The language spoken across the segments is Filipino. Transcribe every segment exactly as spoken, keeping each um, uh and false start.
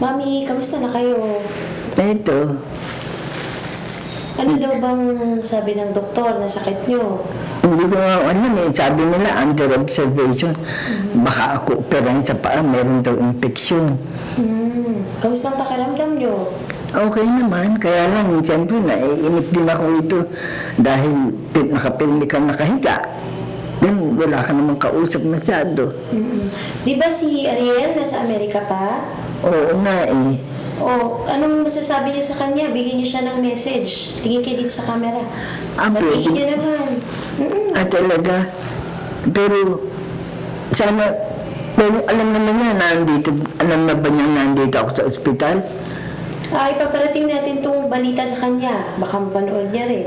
Mami, kamusta na kayo? Ito. Ano daw bang sabi ng doktor na sakit nyo? Hindi ko nga alam eh. Sabi nila, under observation. Mm-hmm. Baka ako operahin sa paa, meron daw infeksyon. Hmm. Kamusta ang pakiramdam nyo? Okay naman. Kaya lang, siyempre, naiinip din ako ito dahil nakapilmi ka nakahiga. Then, wala ka namang kausap masyado. Mm-hmm. Di ba si Ariel nasa Amerika pa? Oo nga eh. O, anong masasabi niyo sa kanya? Bigyan niyo siya ng message. Tingin kayo dito sa camera. Ah, Batiin niyo naman. Mm-mm. Ah, talaga. Pero, sana, pero alam naman niya, nandito, alam na ba niya nandito ako sa ospital? Ah, ipaparating natin itong balita sa kanya. Baka mapanood niya rin.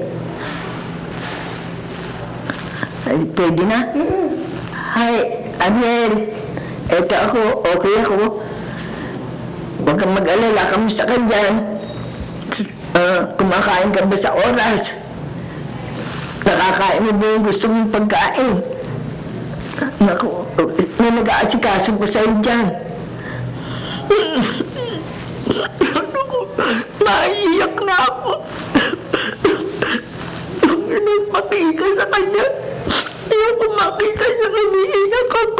Ay, pwede na? Mm-mm. Hi, Ariel. Eto ako, okay ako. Huwag kang mag-alala, kamusta ka dyan? Uh, kumakain ka ba sa oras? Nakakain mo ba yung gusto mong pagkain? Naku, may nag-aasikaso ko sa'yo dyan. Maiiyak na ako. Yung makita sa kanya. Yung makita sa kanya, iiyak ako.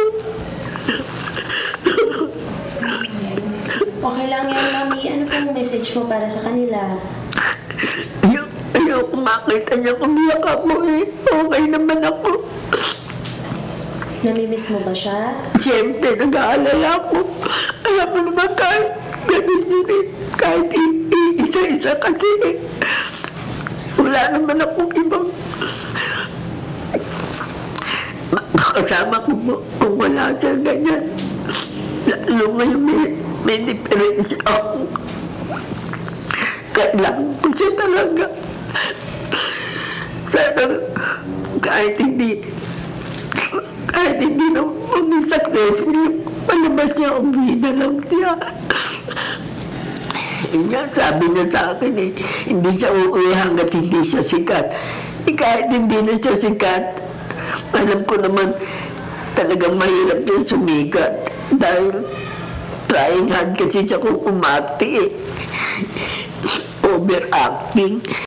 Okay lang yan, Mami. Ano pong message mo para sa kanila? Ayaw, ayaw ko makita niya kumiyak ako eh. Okay naman ako. Namimiss mo ba siya? Siyempre, nag-aalala ko. Alam mo naman kahit ganun yun eh. Kahit isa-isa kasi eh. Wala naman akong ibang makasama ko kung wala siya ganyan. Lalo ngayon may, may diferensya ako. Kailangan ko siya talaga. Sana kahit hindi kahit hindi na maging successful yung palabas niya, umuwi na lang siya. Yan, sabi niya sa akin eh, hindi siya uuwi hanggat hindi siya sikat. Eh, kahit hindi na siya sikat, alam ko naman talagang mahirap yung sumikat. Dahil trying hard kasi siya kung umati eh. Overacting.